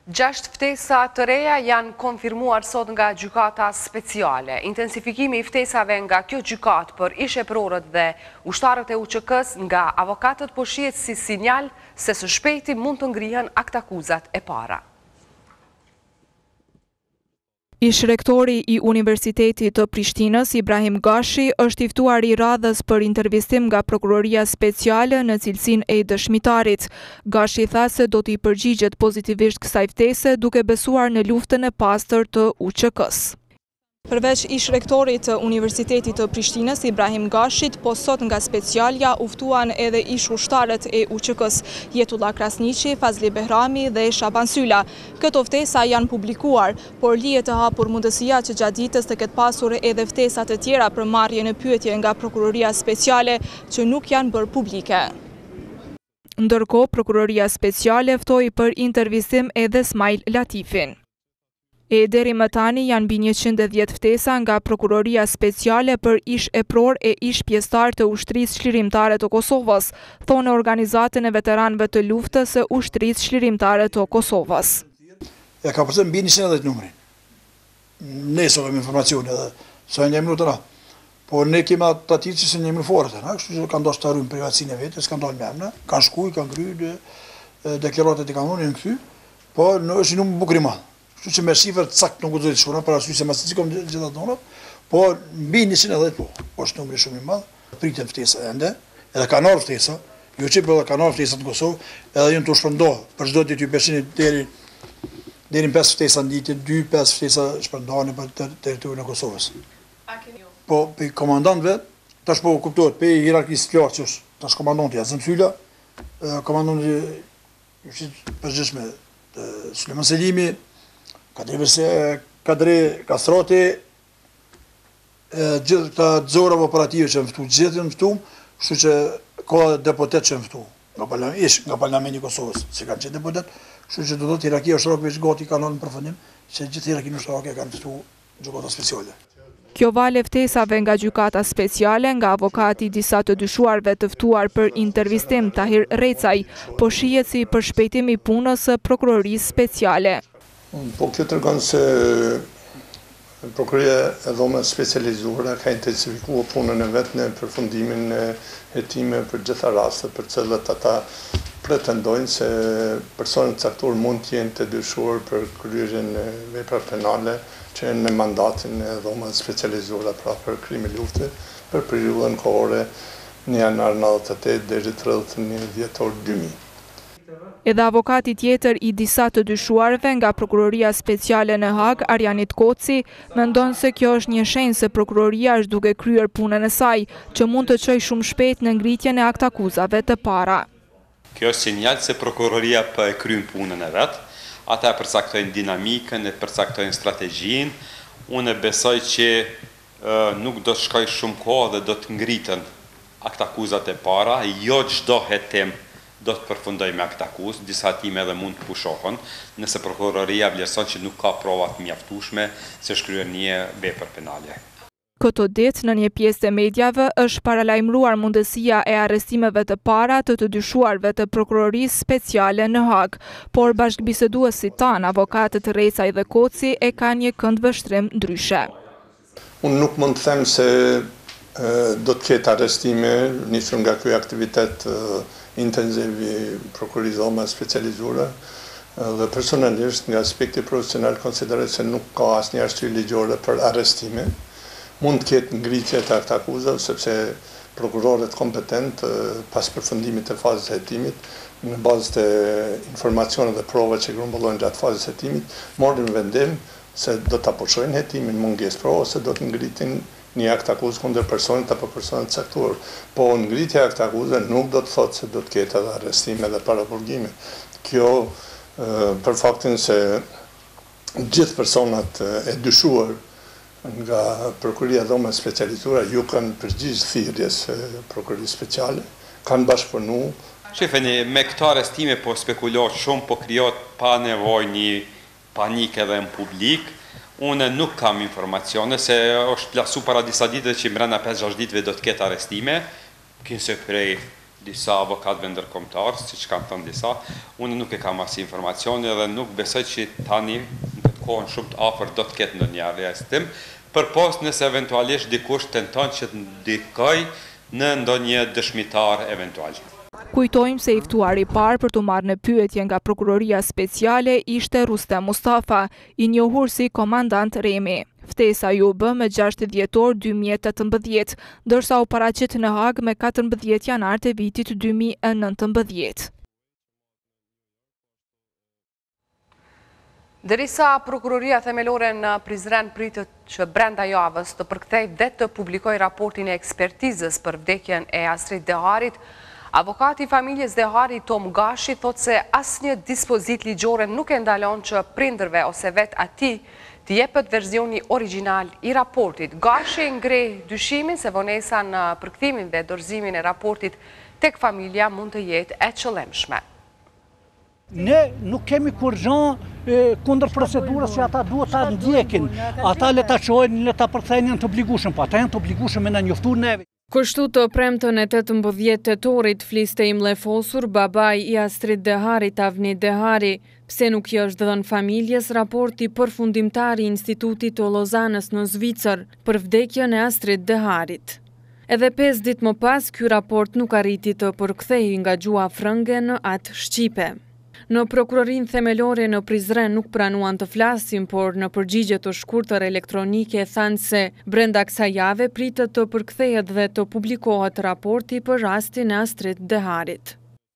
6 ftesa të reja janë konfirmuar sot nga gjykata speciale. Intensifikimi i ftesave nga kjo gjykat për isheprorët dhe ushtarët e UÇK-s nga avokatët po shihet si sinjal se së shpejti mund të ngrihen aktakuzat e para. Ish-rektori i Universitetit të Prishtinës, Ibrahim Gashi, është i ftuar i radhës për intervistim nga Prokuroria Speciale në cilësinë e dëshmitarit. Gashi tha se do t'i përgjigjet pozitivisht kësaj ftese duke besuar në luftën e pastër të UÇK-s. Përveç ish-rektorit të Universitetit të Prishtinës, Ibrahim Gashit, po sot nga specialja uftuan edhe ish-ushtarët e UÇK-s, Jetullah Krasniqi, Fazli Behrami dhe Shaban Sylla. Këto ftesa janë publikuar, por lihet të hapur mundësia që gjatë ditës të ketë pasur edhe ftesat e tjera për marrje në pyetje nga Prokuroria Speciale që nuk janë bërë publike. Ndërkohë, Prokuroria Speciale ftoi për intervistim edhe Smail Latifin. E deri më tani janë mbi 110 ftesa nga Prokuroria Speciale për ish-epror e ish-pjesëtar të ushtrisë çlirimtare të Kosovës, thonë organizatën e veteranëve të luftës së ushtrisë çlirimtare të Kosovës. Ja ka përse mbi 110 numrin. Ne kemi informacione edhe sa një minutë ra. Po ne kemi atë që se një minutë forët, kështu që kanë dashur të harrojnë privatësinë e vetë, s'kan dalë me emra, kanë shkuj, kanë kryer deklaratat e kanonin këty, po në është një bukur i madh. Kështu që me shifër cakt nuk guxoj të shkruaj para sy se masi kom gjithë ato donat, po mbi 110 po. Është numri shumë i madh. Pritet ftesa ende, edhe kanë ardhur ftesa, jo çep edhe kanë ardhur ftesa në Kosovë, edhe janë të shpërndohet për çdo ditë 500 deri në 5 ftesa në ditë, 2-5 ftesa shpërndohen për territorin e Kosovës. Po pe komandantëve tash po kuptohet pe hierarkisë lartë që tash komandanti Azem Sylla, komandanti përgjithshëm Sulejman Selimi, Kadri Kastrati, gjithë këta zorat operative që më ftu, gjithë më ftu, kështu që ka deputet që më ftu, nga Parlamenti i Kosovës, se kanë qenë deputet, kështu që do të hierarkia ushtarake veç gati kanë në përfundim, se gjithë hierarkinë ushtarake kanë ftu gjykata speciale. Kjo vale ftesave nga gjykata speciale nga avokati disa të dyshuarve të ftuar për intervistim Tahir Recaj, po shihet si përshpejtim i punës së prokurorisë speciale. Po kjo tregon se Prokuroria e Dhomës Specializuar ka intensifikuar punën e vet në përfundimin e hetime për gjitha rastet për cilët ata pretendojnë se personat caktuar mund të jenë të dyshuar për kryerjen e veprave penale që janë në mandatin e Dhomës Specializuar pra për krime lufte për periudhën kohore në janar 98 deri 31 dhjetor 2000. Edhe avokati tjetër i disa të dyshuarve nga Prokuroria Speciale në Hag, Arjanit Koci, mendon se kjo është një shenjë se prokuroria është duke kryer punën e saj, që mund të çojë shumë shpejt në ngritjen e aktakuzave të para. Kjo është sinjal se prokuroria po e kryen punën e vet. Ata përcaktojnë dinamikën, e përcaktojnë strategjinë. Unë besoj që nuk do të shkojë shumë kohë dhe do të ngriten aktakuzat e para, jo çdo hetim do të përfundoj me aktakuz, disa time edhe mund të pushohen, nëse prokuroria vlerëson që nuk ka prova të mjaftueshme se shkryen një vepër penale. Këto ditë në një pjesë të medjave është paralajmëruar mundësia e arrestimeve të para të dyshuarve të Prokurorisë Speciale në Hag, por bashkëbiseduesit tanë, avokatët Recaj dhe Koci, e kanë një këndvështrim ndryshe. Unë nuk mund të them se do të ketë arrestime nisur nga ky aktivitet intensiv i Prokurorisë Dhomës Specializuar dhe personalisht nga aspekti profesional konsideroj se nuk ka asnjë arsye ligjore për arrestime. Mund të ketë ngritje të aktakuzave sepse prokurorët kompetent pas përfundimit të fazës së hetimit në bazë të informacioneve dhe provave që grumbullojnë gjatë fazës së hetimit, morën vendim se do ta pushojnë hetimin mungesë provë ose do të ngritin një aktakuzë kundër personit apo personit caktuar. Po ngritja e aktakuzave nuk do të thotë se do të ketë edhe arrestime dhe paraburgime. Kjo për faktin se gjithë personat e dyshuar nga Prokuroria e Dhomës Specializuar ju kanë përgjigjë thirrjes Prokurorisë Speciale, kanë bashkëpunuar. Shifeni, me këto arrestime po spekulohet shumë, po krijohet pa nevojë një panikë edhe në publik. Unë nuk kam informacione se është plasu para disa ditëve që mbrenda 5-6 ditëve do të ketë arrestime, kinse prej disa avokatëve ndërkombëtar, siç kanë thënë disa, unë nuk e kam as informacione dhe nuk besoj që tani në këtë kohën shumë të afër do të ketë ndonjë arrestim, përpos nëse eventualisht dikush tenton që të ndikoj në ndonjë dëshmitar eventual. Kujtojmë se i ftuari i parë për të marrë në pyetje nga Prokuroria Speciale ishte Rustem Mustafa, i njohur si komandant Remi. Ftesa ju bë me 6 dhjetor 2018, ndërsa u paraqit në Hag me 14 janar të vitit 2019. Derisa Prokuroria Themelore në Prizren pritet që brenda javës të përkthejë dhe të publikojë raportin e ekspertizës për vdekjen e Astrid Deharit, avokati i familjes Dehari Tom Gashi thot se asnjë dispozit ligjore nuk e ndalon që prindërve ose vet atij të jepet verzioni origjinal i raportit. Gashi ngre dyshimin se vonesa në përkthimin dhe dorëzimin e raportit tek familja mund të jetë e qëllimshme. Ne nuk kemi kur gjë kundër procedurës që ata duhet ta ndjekin. Ata le ta çojnë, le ta përkthejnë të obligueshëm, po ata janë të obligueshëm me na njoftuar neve. Kështu të premtën e 18 tetorit fliste Imre Fosur, babai i Astrid Deharit, Avni Dehari, pse nuk i është dhënë familjes raporti përfundimtar i Institutit të Lozanës në Zvicër për vdekjen e Astrid Deharit. Edhe 5 ditë më pas, ky raport nuk arriti të përkthehej nga gjuha frënge në atë shqipe. Në Prokurorinë Themelore në Prizren nuk pranuan të flasin, por në përgjigje të shkurtër elektronike thanë se brenda kësaj jave pritet të përkthehet dhe të publikohet raporti për rastin e Astrid Deharit.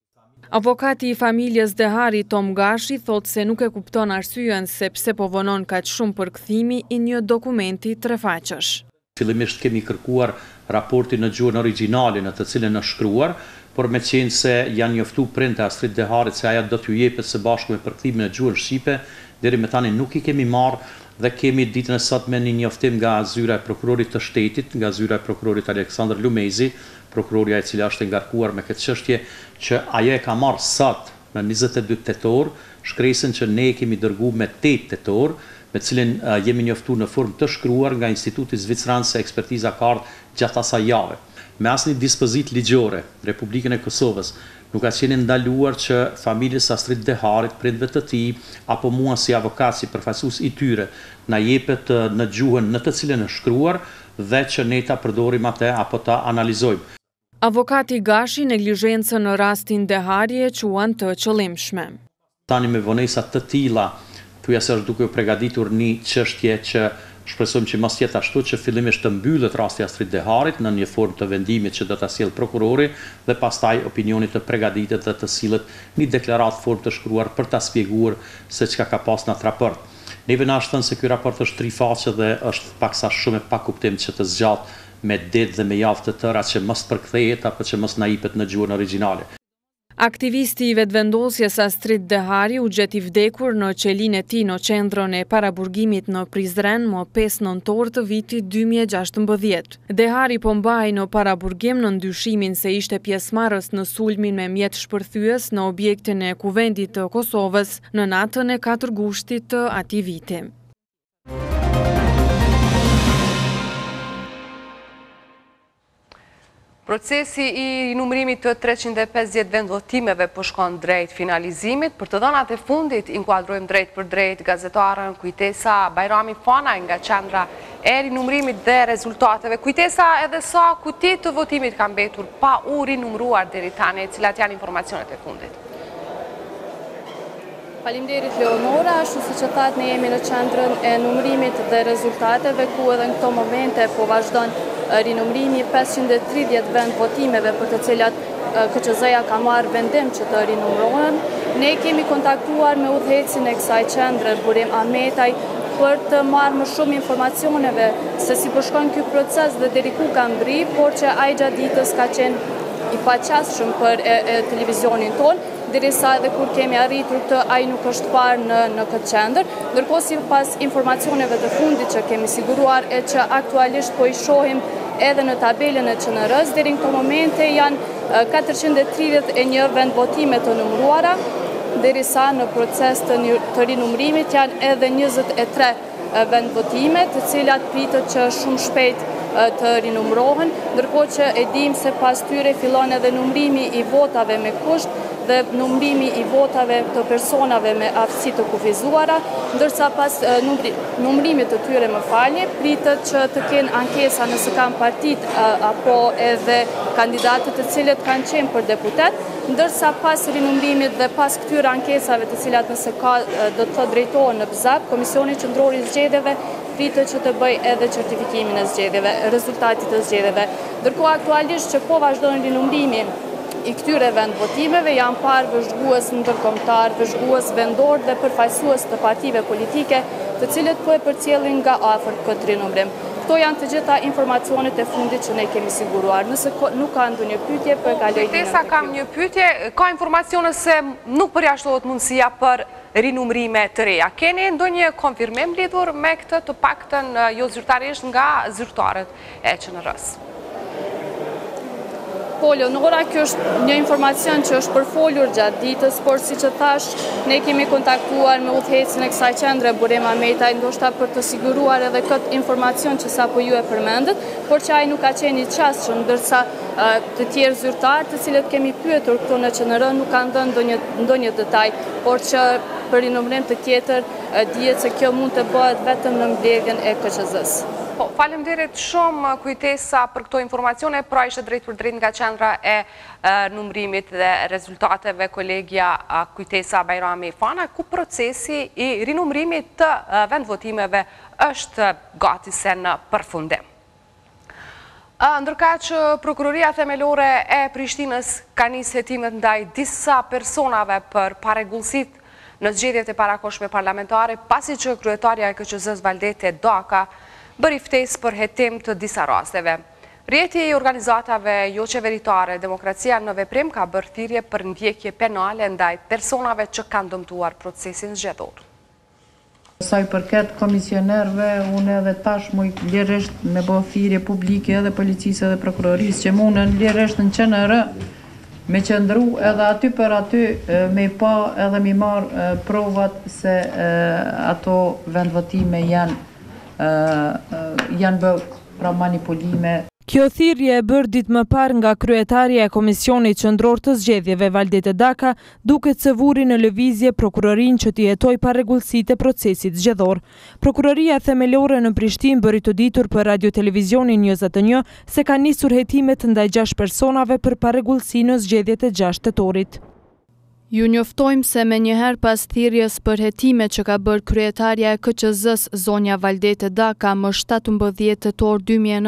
Avokati i familjes Dehari Tom Gashi thot se nuk e kupton arsyeën se pse po vonon kaq shumë përkthimi i një dokumenti 3 faqesh. Fillimisht kemi kërkuar raportin në gjuhën origjinale në të cilën është shkruar, por me qenë se janë njoftu prindë Astrid Deharit se aja do t'ju jepet së bashku me përkthimin në gjuhën shqipe, deri me tani nuk i kemi marrë dhe kemi ditën e sotme një njoftim nga zyra e prokurorit të shtetit, nga zyra e prokurorit Aleksandr Lumezi, prokuroria e cila është ngarkuar me këtë çështje, që ajo e ka marrë sot në 22 tetor, shkresën që ne kemi dërguar me 8 tetor, me cilin jemi njoftuar në formë të shkruar nga Instituti Zvicran se ekspertiza ka ardhur gjatë asaj jave. Me asnjë dispozit ligjore, Republikën e Kosovës nuk ka qenë ndaluar që familjes Astrid Deharit, prindve të tij, apo mua si avokat, si përfaqësues i tyre, na jepet në gjuhën në të cilën është shkruar dhe që ne ta përdorim atë apo ta analizojmë. Avokati Gashi neglizhencën në rastin Dehari e quan të qëllimshme. Tani me vonesa të tilla, thuja se është duke u përgatitur një çështje që shpresojmë që mos jetë ashtu që fillimisht të mbyllet rasti Astrid Deharit në një formë të vendimit që do ta sjell prokurori dhe pastaj opinioni të përgatitet dhe të sillet një deklaratë formë të shkruar për ta shpjeguar se çka ka pas në atë raport. Neve na është thënë se ky raport është 3 faqe dhe është paksa shumë e pakuptim që të zgjat me ditë dhe me javë të tëra që mos përkthehet apo që mos na jepet në gjuhën origjinale. Aktivisti i vetëvendosjes Astrid Dehari u gjeti vdekur në qelinë e tij në qendrën e paraburgimit në Prizren më 5 nëntor të vitit 2016. Dehari po mbahej në paraburgim në ndyshimin se ishte pjesëmarrës në sulmin me mjet shpërthyes në objektin e Kuvendit të Kosovës në natën e 4 gushtit të atij viti. Procesi i numërimit të 350 vendvotimeve po shkon drejt finalizimit. Për të dhënat e fundit, inkuadrojmë drejt për drejt gazetarën Kujtesa Bajrami Fana nga qendra e rinumërimit dhe rezultateve. Kujtesa, edhe sa kuti të votimit kanë mbetur pa u rinumëruar deri tani, cilat janë informacionet e fundit? Faleminderit Leonora, ashtu siç e thatë, ne jemi në qendrën e numërimit dhe rezultateve ku edhe në këto momente po vazhdon rinumërimi 530 vend votimeve për të cilat KQZ-ja ka marrë vendim që të rinumërohen. Ne kemi kontaktuar me udhëhecin e kësaj qendre, Burim Ahmetaj, për të marrë më shumë informacioneve se si po shkon ky proces dhe deri ku ka mbri, por që ai gjatë ditës ka qenë i paqasshëm për televizionin tonë, derisa edhe kur kemi arritur të ai nuk është parë në këtë qendër, ndërkohë sipas informacioneve të fundit që kemi siguruar e që aktualisht po i shohim edhe në tabelën e QNR-s, deri në këto momente janë 431 vend votime të numëruara, derisa në proces të rinumërimit janë edhe 23 vend votime, të cilat pritet që shumë shpejt të rinumrohen, ndërkohë që e dim se pas tyre fillon edhe numrimi i votave me kusht dhe numrimi i votave të personave me aftësi të kufizuara, ndërsa pas numrimit të tyre pritet që të kenë ankesa nëse kanë partit apo edhe kandidatët të cilët kanë qenë për deputet, ndërsa pas rinumrimit dhe pas këtyre ankesave të cilat nëse ka do të drejtohen në BZAP, Komisioni Qendror i Zgjedhjeve pritet që të bëj edhe certifikimin e zgjedhjeve, rezultatit të zgjedhjeve. Ndërkohë aktualisht që po vazhdon rinumrimi i këtyre vend votimeve janë parë vëzhgues ndërkombëtar, vëzhgues vendor dhe përfaqësues të partive politike, të cilët po e përcjellin nga afër këtë rinumrim. Këto janë të gjitha informacionet e fundit që ne kemi siguruar. Nëse nuk ka ndonjë pyetje, po e kaloj. Tesa kam një pyetje, ka informacione se nuk përjashtohet mundësia për rinumrime të reja. Keni ndonjë konfirmim lidhur me këtë, të paktën jo zyrtarisht nga zyrtarët e QNR-s? Po, Leonora, kjo është një informacion që është përfolur gjatë ditës, por si që thash, ne kemi kontaktuar me udhëhecin e kësaj qendre, Burema Metaj, ndoshta për të siguruar edhe këtë informacion që sapo ju e përmendët, por që ai nuk ka qenë i qasshëm, ndërsa të tjerë zyrtarë të cilët kemi pyetur këtu në QNR nuk kanë dhënë ndonjë detaj, por që për rinumrim të tjetër dihet se kjo mund të bëhet vetëm në mbledhjen e KQZ-s. Faleminderit shumë Kujtesa për këto informacione, pra ishte drejt për drejt nga qendra e numrimit dhe rezultateve kolegja Kujtesa Bajrami Fana, ku procesi i rinumrimit të vendvotimeve është gati se në përfundim. Ndërka që Prokuroria Themelore e Prishtinës ka nisë hetimet ndaj disa personave për paregullësit në zgjedhjet e parakoshme parlamentare, pasi që kryetarja e KQZ-s Valdete Daka bëri ftesë për hetim të disa rasteve. Rjeti i organizatave jo qeveritare Demokracia në Veprim ka bërë thirrje për ndjekje penale ndaj personave që kanë dëmtuar procesin zgjedhor. Sa i përket komisionerve, unë edhe tash muj lirisht me bo thirrje publike edhe policisë edhe prokurorisë që munën lirisht në QNR me qëndru edhe aty për aty me pa edhe mi marë provat se ato vendvotime janë bë pra manipulime. Kjo thirrje e bërë ditë më parë nga kryetarja e Komisionit Qendror të Zgjedhjeve Valdete Daka, duket se vuri në lëvizje prokurorinë që t'i hetoj paregullësitë e procesit zgjedhor. Prokuroria Themelore në Prishtinë bëri të ditur për radio-televizionin 21 se ka nisur hetimet ndaj 6 personave për paregullësi në zgjedhjet e 6 tetorit. Ju njoftojmë se me njëherë pas thirrjes për hetime që ka bërë kryetarja e KQZ-s zonja Valdete Daka më 17 tetor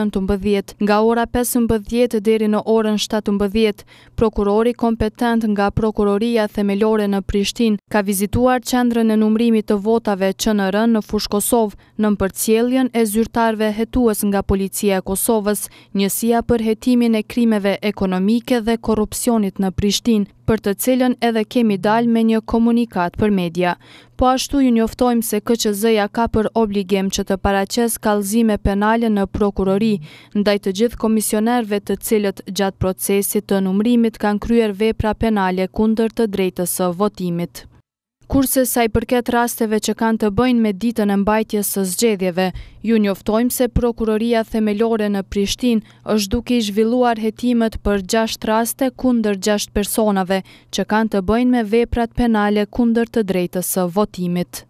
2019, nga ora 15 deri në orën 17, prokurori kompetent nga Prokuroria Themelore në Prishtinë ka vizituar qendrën e numrimit të votave QNR në Fushë Kosovë në përcjelljen e zyrtarëve hetues nga Policia e Kosovës, njësia për hetimin e krimeve ekonomike dhe korrupsionit në Prishtinë, për të cilën edhe kemi dalë me një komunikat për media. Po ashtu ju njoftojmë se KQZ-ja ka për obligim që të paraqes kallëzime penale në prokurori, ndaj të gjithë komisionerëve të cilët gjatë procesit të numrimit kanë kryer vepra penale kundër të drejtës së votimit. Kurse sa i përket rasteve që kanë të bëjnë me ditën e mbajtjes së zgjedhjeve, ju njoftojmë se Prokuroria Themelore në Prishtinë është duke i zhvilluar hetimet për 6 raste kundër 6 personave që kanë të bëjnë me veprat penale kundër të drejtës së votimit.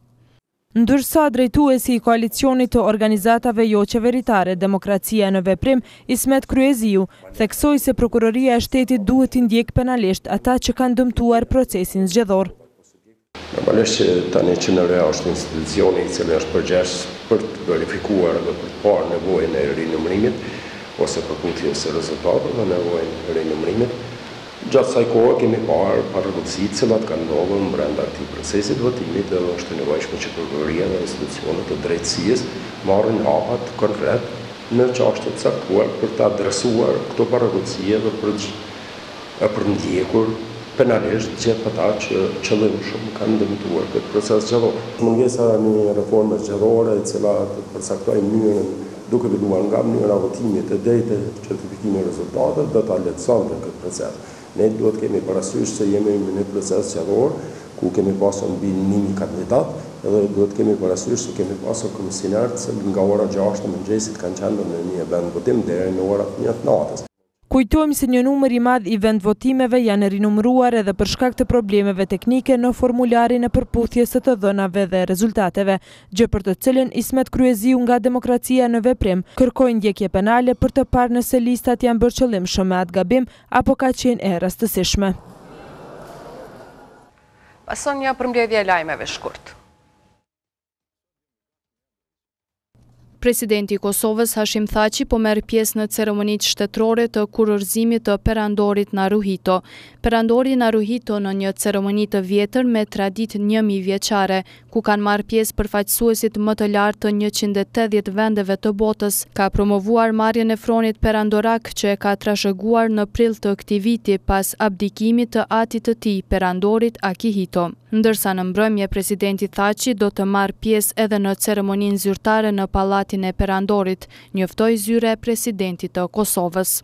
Ndërsa drejtuesi i koalicionit të organizatave jo qeveritare Demokracia në Veprim, Ismet Kryeziu, theksoi se Prokuroria e Shtetit duhet t'i ndjekë penalisht ata që kanë dëmtuar procesin zgjedhor. Normalisht që tani QNR-ja është institucioni i cili është përgjegjës për të verifikuar dhe për të parë nevojën e rinumrimit ose përputhjes së rezultateve dhe nevojën e rinumrimit. Gjatë kësaj kohe kemi parë paregullësi të cilat kanë ndodhur brenda këtij procesi të votimit dhe është e nevojshme që prokuroria dhe institucionet e drejtësisë marrin hapat konkret në çështje të caktuar për të adresuar këto paregullësi dhe për ndjekur penalisht gjithë ata që qëllimshëm kanë dëmtuar këtë proces zgjedhor. Mungesa e një reforme zgjedhore e cila të përcaktojë mënyrën duke filluar nga mënyra votimit e deri te certifikimi i rezultateve do ta lehtësonte këtë proces. Ne duhet kemi parasysh se jemi në një proces zgjedhor ku kemi pasur mbi 1000 kandidat edhe duhet kemi parasysh se kemi pasur komisioner që nga ora 6 të mëngjesit kanë qenë në një vendvotim deri në orat 1 natës. Kujtojmë se një numër i madh i vendvotimeve janë rinumëruar edhe për shkak të problemeve teknike në formularin e përputhjes së të dhënave dhe rezultateve, gjë për të cilën Ismet Kryeziu nga Demokracia në Veprim kërkoi ndjekje penale për të parë nëse listat janë bërë qëllimshëm me atë gabim apo ka qenë e rastësishme. Pason një përmbledhje e lajmeve shkurt. Presidenti i Kosovës Hashim Thaçi po merr pjesë në ceremonitë shtetërore të kurorëzimit të perandorit Naruhito. Perandori Naruhito në një ceremoni të vjetër me traditë 1000 vjeçare, ku kanë marrë pjesë përfaqësuesit më të lartë të 180 vendeve të botës, ka promovuar marrjen e fronit perandorak që e ka trashëguar në prill të këtij viti pas abdikimit të atit të tij, perandorit Akihito. Ndërsa në mbrëmje presidenti Thaçi do të marrë pjesë edhe në ceremoninë zyrtare në Pallatin e Perandorit, njoftoi zyre e presidentit të Kosovës.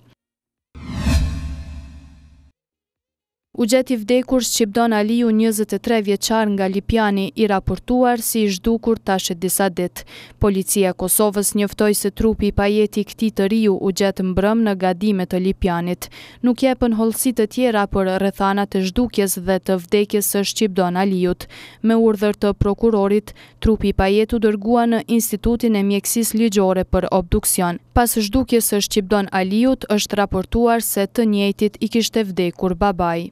U gjeti vdekur Shqipdon Aliu, 23 vjeçar nga Lipjani, i raportuar si i zhdukur tash disa ditë. Policia e Kosovës njoftoi se trupi i pajeti i këtij të riu u gjet mbrëm në gadimet të Lipjanit. Nuk jepën hollësi të tjera për rrethanat e zhdukjes dhe të vdekjes së Shqipdon Aliut. Me urdhër të prokurorit, trupi i pajet u dërgua në Institutin e Mjekësisë Ligjore për obduksion. Pas zhdukjes së Shqipdon Aliut është raportuar se të njëjtit i kishte vdekur babai.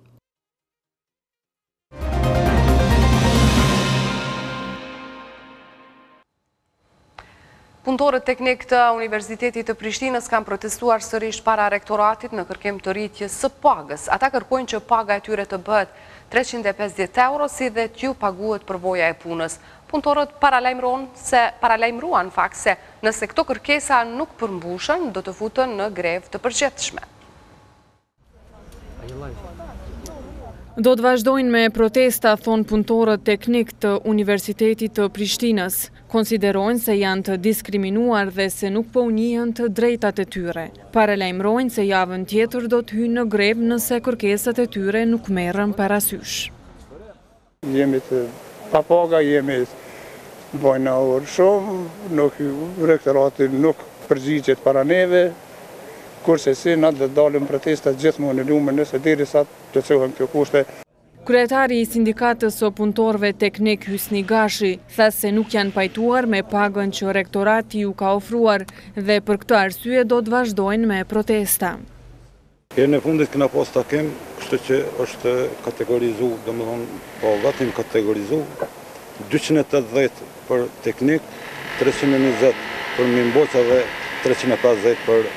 Punëtorët teknik të Universitetit të Prishtinës kanë protestuar sërish para rektoratit në kërkim të rritjes së pagës. Ata kërkojnë që paga e tyre të bëhet 350 euro, si dhe t'ju paguhet përvoja e punës. Punëtorët paralajmëruan fakt se nëse këto kërkesa nuk përmbushen, do të futen në grevë të përgjithshme. Do të vazhdojnë me protesta, thonë punëtorët teknik të Universitetit të Prishtinës. Konsiderojnë se janë të diskriminuar dhe se nuk po njihen të drejtat e tyre. Paralajmërojnë se javën tjetër do të hyjnë në grevë nëse kërkesat e tyre nuk merren parasysh. Jemi të pa paga, jemi bojnë orë shumë, rektorati nuk përgjigjet para neve, kurse si na do dalim protestat gjithmonë në lume nëse derisa të çohen kjo kushte. Kryetari i sindikatës së punëtorëve teknik Hysni Gashi tha se nuk janë pajtuar me pagën që rektorati ju ka ofruar dhe për këtë arsye do të vazhdojnë me protesta. Në fundit këna pas takim, kështu që është kategorizu, domethënë po vetëm kategorizu 280 për teknik, 320 për mimboca dhe 350 për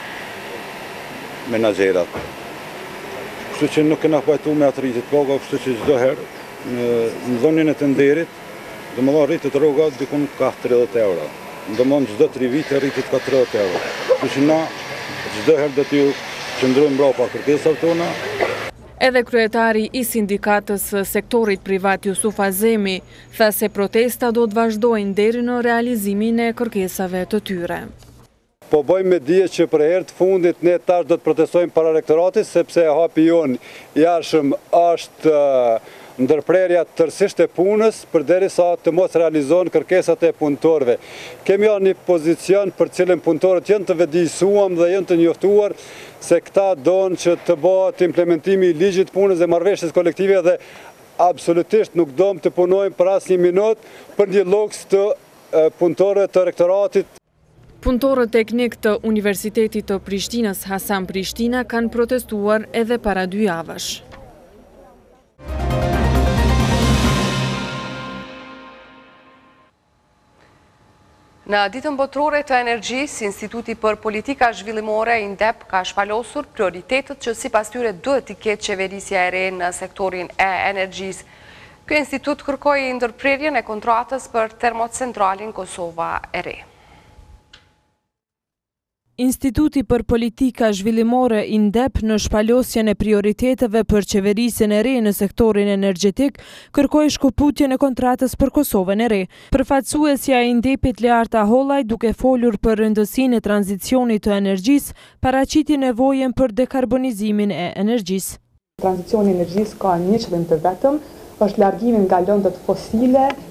menaxherat. Kështu që nuk kena pajtu me atë rritit paga, kështu që çdo herë në dhënien e tenderit, domethënë rritet rroga dikun ka 30 euro. Domethënë çdo 3 vite rritet ka 30 euro. Kështu që na çdo herë do t'ju qëndrojmë mbrapa kërkesave tona. Edhe kryetari i sindikatës së sektorit privat Jusuf Azemi tha se protesta do të vazhdojnë deri në realizimin e kërkesave të tyre. Po bëjmë me dije që për herë të fundit ne tash do të protestojmë para rektoratit sepse hapi jon i jashtëm është ndërprerja tërësisht e punës përderisa të mos realizohen kërkesat e punëtorëve. Kemi një pozicion për cilën punëtorët janë të vëdijsuar dhe janë të njoftuar se këta donë që të bëhet implementimi i ligjit punës dhe marrëveshjes kolektive dhe absolutisht nuk domë të punojmë për asnjë minutë për një llog të punëtorëve të rektoratit. Punëtorët teknik të Universitetit të Prishtinës Hasan Prishtina kanë protestuar edhe para 2 javësh. Në ditën botërore të energjisë, Instituti për Politika Zhvillimore INDEP ka shpalosur prioritetet që sipas tyre duhet t'i ketë qeverisja e re në sektorin e energjisë. Ky institut kërkoi ndërprerjen e kontratës për termocentralin Kosova e Re. Instituti për Politika Zhvillimore INDEP në shpalosjen e prioriteteve për qeverisjen e re në sektorin energjetik kërkoi shkëputjen e kontratës për Kosovën e Re. Përfaqësuesja e INDEP-it Learta Hollaj, duke folur për rëndësinë e tranzicionit të energjisë, paraqiti nevojën për dekarbonizimin e energjisë. Tranzicioni i energjisë ka një qëllim të vetëm, është largimi nga lëndët fosile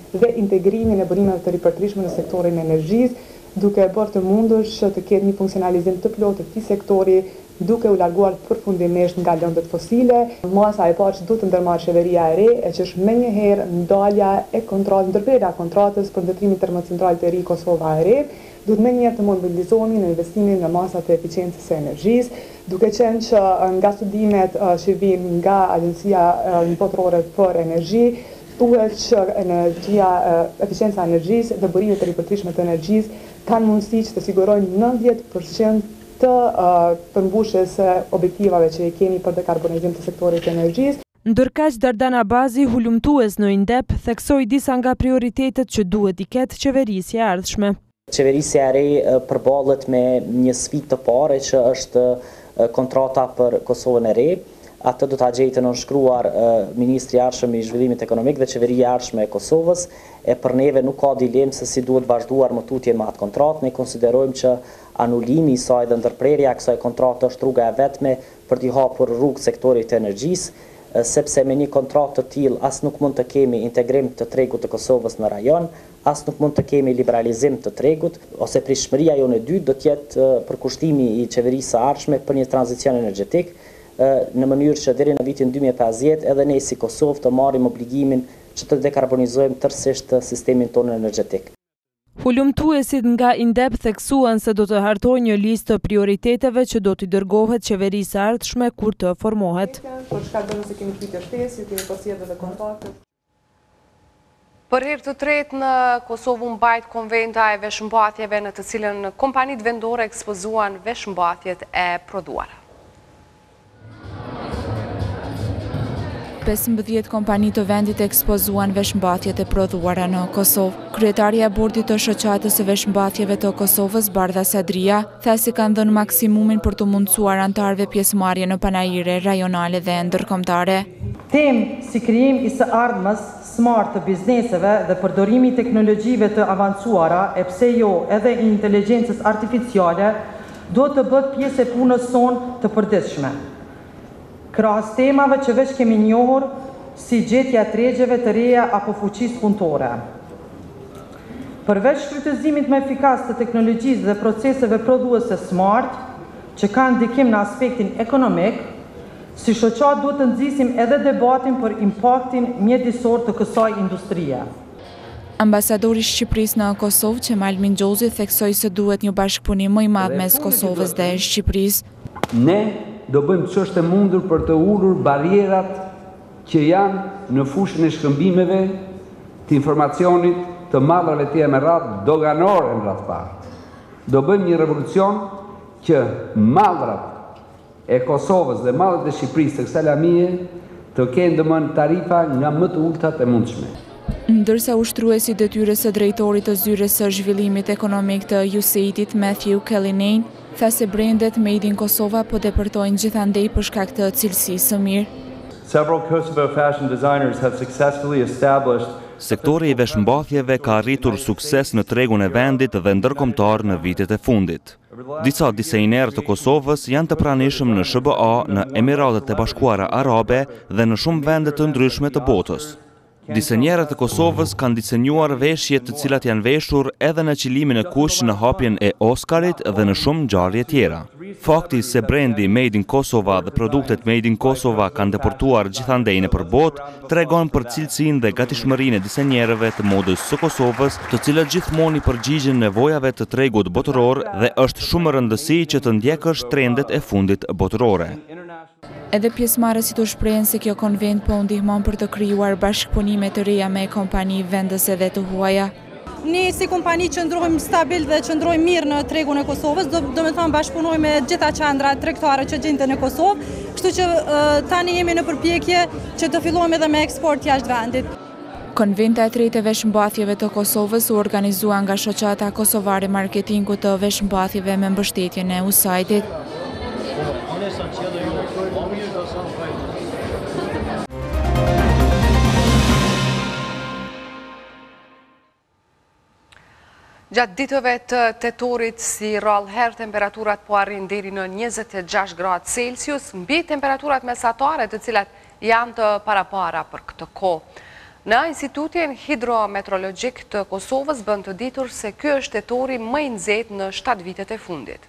dhe integrimin e burimeve të ripërtërishme në sektorin e energjisë, duke bërë të mundur që të ketë një funksionalizim të plotë të këtij sektori, duke u larguar përfundimisht nga lëndët fosile. Masa e parë që duhet të ndërmarrë qeveria e re, e që është menjëherë ndalja e ndërprerja kontratës për ndërtimin termocentralit të ri Kosova e re, duhet menjëherë të mobilizohemi në investimin në masat e eficiencës së energjisë, duke qenë që nga studimet që vijnë nga Agjencia Botërore për Energji, thuhet që eficienca e energjisë dhe burimet e ripërtërishme të energjisë kanë mundësi që të sigurojnë 90% të përmbushjes së objektivave që i kemi për dekarbonizim të sektorit të energjisë. Ndërkaq Dardan Abazi, hulumtues në INDEP, theksoi disa nga prioritetet që duhet i ketë qeverisja e ardhshme. Qeverisja e re përballet me një sfidë të parë që është kontrata për Kosovën e re. Atë do ta gjejë të nënshkruar Ministri i Arshëm i Zhvillimit Ekonomik dhe Qeveria e Arshme e Kosovës. E për neve nuk ka dilemë se si duhet vazhduar marrëdhënien me atë kontratë. Ne konsiderojmë që anulimi i saj dhe ndërprerja e kësaj kontrate është rruga e vetme për t'i hapur rrugë sektorit të energjisë, sepse me një kontratë të tillë as nuk mund të kemi integrim të tregut të Kosovës në rajon, as nuk mund të kemi liberalizim të tregut, ose pritshmëria jonë e dytë do të jetë përkushtimi i qeverisë së ardhshme për një tranzicion energjetik, në mënyrë që deri në vitin 2050 edhe ne si Kosovë të marrim obligimin që të dekarbonizojmë tërësisht sistemin tonë energjetik. Hulumtuesit nga INDEP theksuan se do të hartojnë një listë të prioriteteve që do t'i dërgohet qeverisë së ardhshme kur të formohet. Për herë të tretë në Kosovë u mbajt konventa e veshmbathjeve në të cilën kompanitë vendore ekspozuan veshmbathjet e prodhuara. 15 kompani të vendit ekspozuan veshmbathjet e prodhuara në Kosovë. Kryetaria e bordit të shoqatës së veshmbathjeve të Kosovës, Bardha Sadria, tha se kanë dhënë maksimumin për të mundësuar anëtarëve pjesëmarrje në panajire rajonale dhe ndërkombëtare. Temë si krijim i së ardhmës smart të bizneseve dhe përdorimi i teknologjive të avancuara, e pse jo edhe i inteligjencës artificiale, duhet të bëhet pjesë e punës sonë të përditshme. Krahas temave që veç kemi njohur, si gjetja e tregjeve të reja apo fuqisë punëtore. Përveç shfrytëzimit më efikas të teknologjisë dhe proceseve prodhuese smart, që kanë ndikim në aspektin ekonomik, si shoqat duhet të nxisim edhe debatin për impaktin mjedisor të kësaj industrie. Ambasadori i Shqipërisë në Kosovë, Qemal Mingjozi, theksoi se duhet një bashkëpunim më i madh mes Kosovës dhe Shqipërisë. Ne do bëjmë që është e mundur për të ulur barierat që janë në fushën e shkëmbimeve të informacionit të mallrave të me radhë doganore në radhë parë. Do bëjmë një revolucion që mallrat e Kosovës dhe mallrat e Shqipërisë të kësaj lamie të kenë domosdoshmë tarifa nga më të ultat e mundshme. Ndërsa ushtruesi detyrës së drejtorit të zyrës së zhvillimit ekonomik të USAID-it, Matthew Kellinane, tha se brendet Made in Kosova po depërtojnë gjithandej për shkak të cilësisë së mirë. Several Kosovo fashion designers have successfully established Sektori i veshmbathjeve ka arritur sukses në tregun e vendit dhe ndërkombëtar në vitet e fundit. Disa dizajnerë të Kosovës janë të pranishëm në SBA, në Emiratet e Bashkuara Arabe dhe në shumë vende të ndryshme të botës. Dizajnerët e Kosovës kanë dizenjuar veshje të cilat janë veshur edhe në qilimin e Kush në hapjen e Oscarit dhe në shumë ngjarje tjera. Fakti se brendi Made in Kosova dhe produktet Made in Kosova kanë deportuar gjithandej nëpër botë tregon për cilësinë dhe gatishmërinë e dizajnerëve të modës së Kosovës, të cilët gjithmonë i përgjigjen nevojave të tregut botëror dhe është shumë rëndësi që të ndjekësh trendet e fundit botërore. Edhe pjesëmarrësit u shprehen se kjo konvent po ndihmon për të krijuar bashkëpunime të reja me kompani vendese dhe të huaja. Ne si kompani qëndrojmë stabil dhe qëndrojmë mirë në tregun e Kosovës, do me thonë bashkëpunojmë me gjitha qendrat tregtare që gjenden në Kosovë, kështu që tani jemi në përpjekje që të fillojmë edhe me eksport jashtë vendit. Konventa e tretë e veshmbathjeve të Kosovës u organizua nga shoqata kosovare marketingu të veshmbathjeve me mbështetjen e USAID-it. Gjatë ditëve të tetorit si rallë herë temperaturat po arrin deri në 26 gradë Celsius, mbi temperaturat mesatare të cilat janë të parapara për këtë kohë. Në Institutin Hidrometeorologjik të Kosovës bën të ditur se ky është tetori më i nxehtë në 7 vitet e fundit.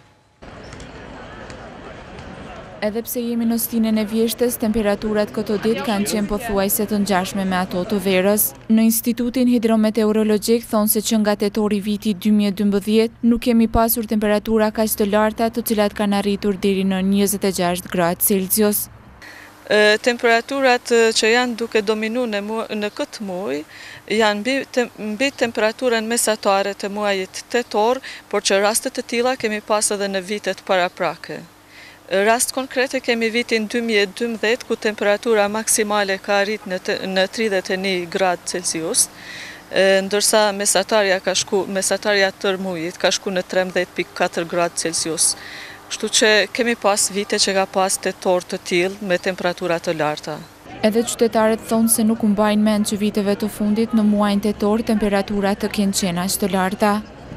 Edhe pse jemi në stinën e vjeshtës, temperaturat këto ditë kanë qenë pothuajse të ngjashme me ato të verës. Në Institutin Hidrometeorologjik thonë se që nga tetori viti 2012 nuk kemi pasur temperatura kaq të larta, të cilat kanë arritur deri në 26 gradë Celsius. Temperaturat që janë duke dominu në këtë muaj janë mbi temperaturën mesatare të muajit tetor, por që rastet të tilla kemi pas edhe në vitet paraprake. Rast konkrete kemi vitin 2012, ku temperatura maksimale ka arrit në 31 gradë Celsius, ndërsa mesatarja tër muajit ka shku në 13.4 gradë Celsius. Kështu që kemi pas vite që ka pas tetor të tillë me temperatura të larta. Edhe qytetarët thonë se nuk mbajnë mend që viteve të fundit në muajin tetor temperaturat të kenë qenë aq të larta.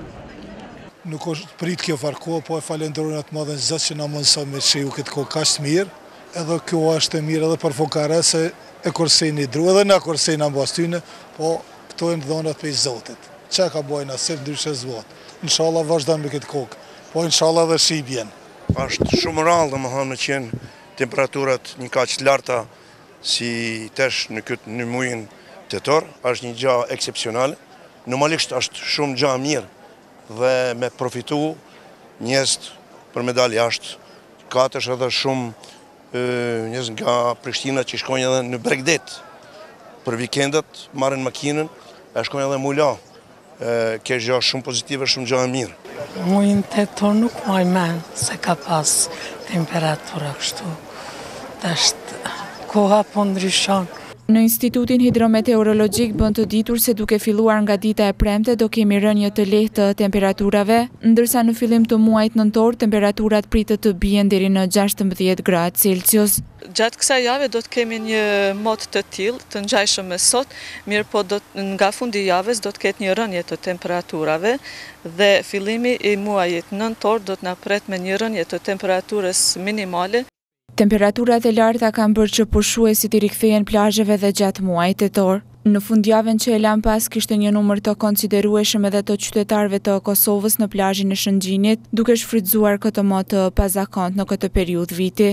Nuk është prit kjo farko, po e falenderojnë atë madhen Zot që na mundson me shiu këtë kohë kaq të mirë, edhe kjo është e mirë edhe për fukare se e kursejnë i dru, edhe na kursejnë ambas tyne, po këto e në dhonat për i Zotit. Që ka bojnë asif ndryshe Zot. Inshallah vazhdojnë me këtë kokë, po inshallah dhe shi bjen. Është shumë rrallë dhe më hanë në qenë temperaturat një kaq të larta si tesh në këtë në muajin tetor, është një gjë eksepsionale. Normalisht është shumë gjë mirë dhe me profitu njerëz për medalë jashtë. Katësh edhe shumë njerëz nga Prishtina që shkojnë edhe në Bregdet për vikendet, marrin makinën e shkojnë edhe mula. Kjo gjë shumë pozitive, shumë gjë mirë. Muajin tetor nuk maj mend se ka pas temperatura kështu. Është koha po ndryshon. Në Institutin Hidrometeorologjik bën të ditur se duke filluar nga dita e premte do kemi rënje të lehtë të temperaturave, ndërsa në fillim të muajit nëntor temperaturat pritet të bien deri në 16 gradë Celsius. Gjatë kësaj jave do të kemi një mot të tillë, të ngjajshëm me sot, mirë po nga fundi i javës do të ketë një rënje të temperaturave dhe fillimi i muajit nëntor do të na pret me një rënje të temperaturës minimale. Temperaturat e larta kanë bërë që pushuesit i rikthehen plazheve dhe gjatë muajit tetor. Në fundjavën që e lan pas kishte një numër të konsiderueshëm edhe të qytetarëve të Kosovës në plazhin e Shëngjinit, duke shfrytzuar këtë mod të pazakontë në këtë periudhë viti.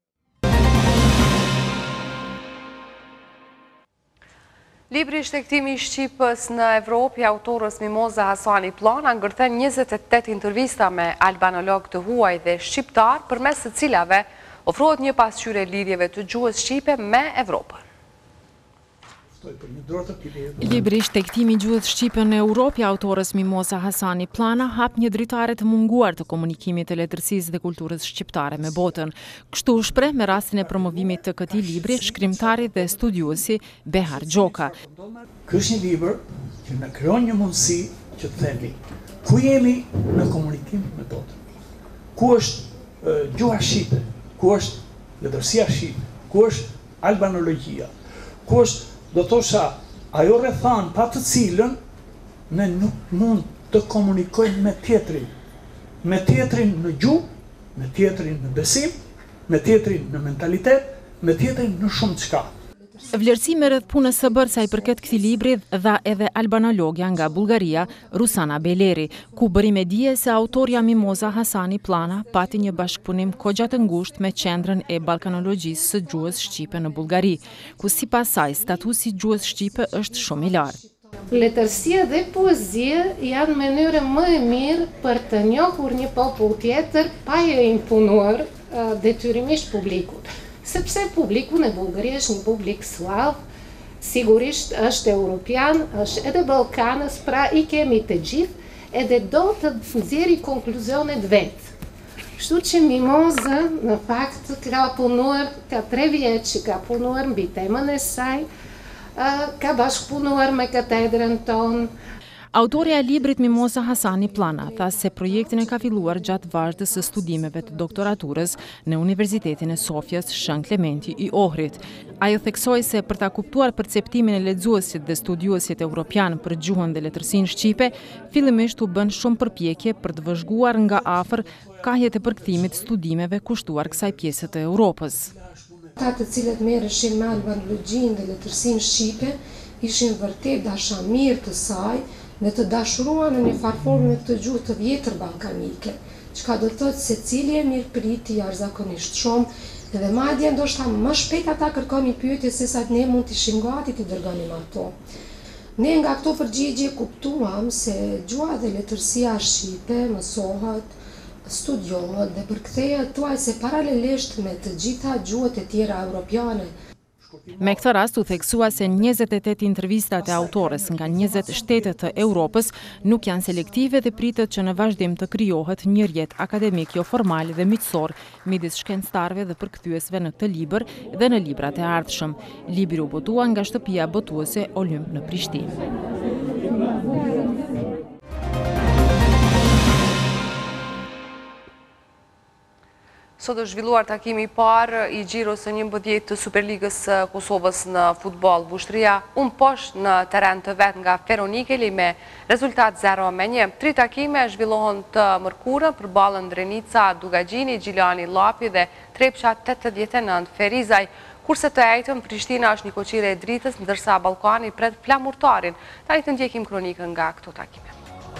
Libri Shtektimi i Shqipës në Evropë i autorës Mimoza Hasani Plana ngërthen 28 intervista me albanolog të huaj dhe shqiptar, përmes të cilave ofrohet një pasqyrje lidhjeve të gjuhës shqipe me Evropën. Libri Shtektimi i gjuhës shqipe në Europë i autorës Mimoza Hasani Plana hap një dritare të munguar të komunikimit të letërsisë dhe kulturës shqiptare me botën. Kështu u shpreh me rastin e promovimit të këtij libri shkrimtari dhe studiuesi Behar Gjoka. Ky është një libër që na krijon një mundësi që të themi ku jemi në komunikim me botën. Ku është gjuha shqipe? Ku është letërsia shqipe, ku është albanologjia, ku është, do të thosha, ajo rrethan pa të cilën ne nuk mund të komunikojmë me tjetrin në gjuhë, me tjetrin në besim, me tjetrin në mentalitet, me tjetrin në shumë çka. Vlerësime rreth punës së bërë sa i përket këtij libri dha edhe albanologja nga Bullgaria, Rusana Beleri, ku bëri me dije se autorja Mimoza Hasani Plana pati një bashkëpunim kogja të ngushtë me qendrën e ballkanologjisë së gjuhës shqipe në Bullgari, ku sipas saj statusi i gjuhës shqipe është shumë i lartë. Letërsia dhe poezia janë mënyra më e mirë për të njohur një popull tjetër pa e imponuar detyrimisht publikut. Sepse publiku në Bullgari është një publik slav, sigurisht është europian, është edhe ballkanës, pra i kemi të gjithë edhe do të nxjerrë konkluzionet vetë. Kështu që Mimoza në fakt ka punuar, ka 3 vjet që ka punuar mbi temën e saj, ka bashkëpunuar me katedrën tonë. Autorja e librit Mimoza Hasani Plana tha se projektin e ka filluar gjatë vazhdës së studimeve të doktoraturës në Universitetin e Sofjas Shën Klementi i Ohrit. Ajo theksoi se për ta kuptuar perceptimin e lexuesit dhe studiuesit evropian për gjuhën dhe letërsinë shqipe, fillimisht u bën shumë përpjekje për të vëzhguar nga afër kahjet e përkthimit studimeve kushtuar kësaj pjese të Europës. Ta të cilët merreshin me albanologjinë dhe letërsinë shqipe ishin vërtet dashamirë të saj dhe të dashuruan në një farformë me këtë gjuhë të vjetër ballkanike, çka do të thotë se cili e mirëpriti jashtëzakonisht shumë dhe madje ndoshta më shpejt ata kërkonin pyetje se sa ne mund të ishim gati të dërgonim ato. Ne nga këto përgjigje kuptuam se gjuha dhe letërsia shqipe mësohet, studiohet dhe përkthehet tuajse paralelisht me të gjitha gjuhët e tjera europiane. Me këtë rast u theksua se 28 intervistat e autores nga 20 shtetet të Europës nuk janë selektive dhe pritet që në vazhdim të krijohet një rrjet akademik jo formal dhe miqësor midis shkencëtarëve dhe përkthyesve në këtë libër dhe në librat e ardhshëm. Libri u botua nga shtëpia botuese Olymp në Prishtinë. Sot është zhvilluar takimi i parë i xhiros së 11 të Superligës së Kosovës në futboll. Vushtria poshtë në terren të vet nga Feronikeli me rezultat 0-1. 3 takime zhvillohen të mërkurën përballën Drenica Dugagjini, Gjilani Llapi dhe Trepça 89 Ferizaj. Kurse të ejtën, Prishtina është një koqire e dritës, ndërsa Ballkani pret flamurtarin. Tani të ndjekim kronikën nga këto takime.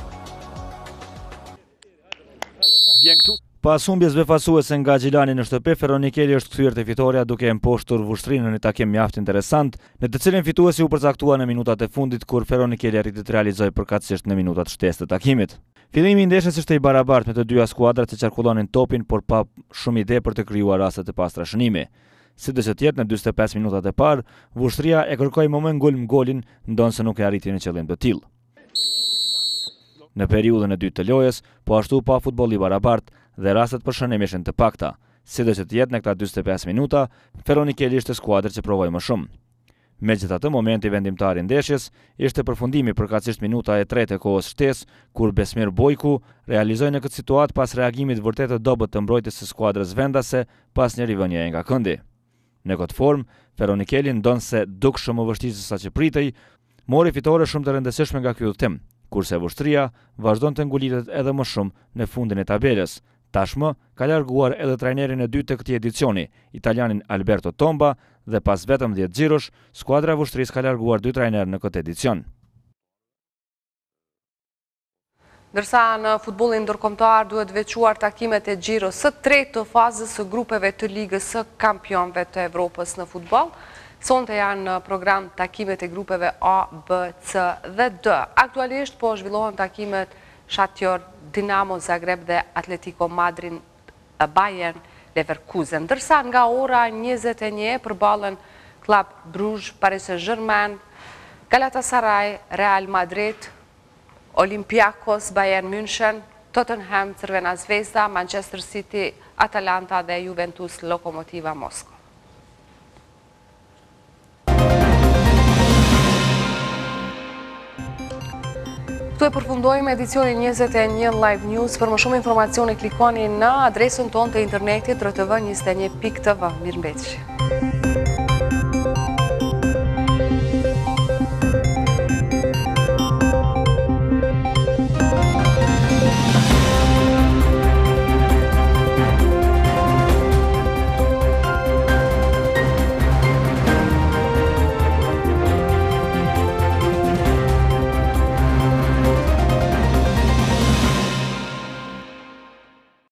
Pas humbjes befasuese nga Gjilani në shtëpi, Feronikeli është kthyer te fitoria duke e mposhtur Vushtrinë në një takim mjaft interesant, në të cilin fituesi u përcaktua në minutat e fundit kur Feronikeli arriti të realizojë përkatësisht në minutat shtesë të takimit. Fillimi i ndeshjes ishte i barabartë me të dyja skuadrat që qarkullonin topin, por pa shumë ide për të krijuar raste të pastra shënimi. Sidoqë të jetë në 45 minutat e parë, Vushtria e kërkoi më ngulm golin, ndonse nuk e arriti në qëllim të tillë. Në periudhën e dytë të lojës, po ashtu pa futboll i barabartë dhe rastet për shënim ishin të pakta. Sidoqë të jetë në këta 45 minuta, Feronikeli ishte skuadër që provoi më shumë. Megjithatë, momenti vendimtar i ndeshjes ishte përfundimi përkatësisht minuta e tretë e kohës shtesë, kur Besmir Bojku realizoi në këtë situatë pas reagimit vërtet të dobët të mbrojtjes së skuadrës vendase pas një rivënie nga këndi. Në këtë formë, Feronikeli ndonse dukshëm më vështirë se sa që pritej, mori fitore shumë të rëndësishme nga ky udhtim, kurse Vushtria vazhdon të ngulitet edhe më shumë në fundin e tabelës. Tashmë ka larguar edhe trajnerin e dytë të këtij edicioni, italianin Alberto Tomba, dhe pas vetëm 10 xhirosh, skuadra e Vushtrisë ka larguar 2 trajnerë në këtë edicion. Ndërsa në futbollin ndërkombëtar duhet veçuar takimet e xhiros së tretë të fazës së grupeve të Ligës së Kampionëve të Evropës në futboll, sonte janë në program takimet e grupeve A, B, C dhe D. Aktualisht po zhvillohen takimet Shakhtar Dinamo Zagreb dhe Atletico Madrid Bayern Leverkusen. Ndërsa nga ora 21 përballen Club Brugge, Paris Saint-Germain, Galatasaray, Real Madrid, Olympiakos, Bayern München, Tottenham, Crvena Zvezda, Manchester City, Atalanta dhe Juventus Lokomotiva Moskva. Këtu e përfundojmë edicionin 21 Live News. Për më shumë informacione klikoni në adresën tonë të internetit rtv21.tv. Mirëmbëjtje.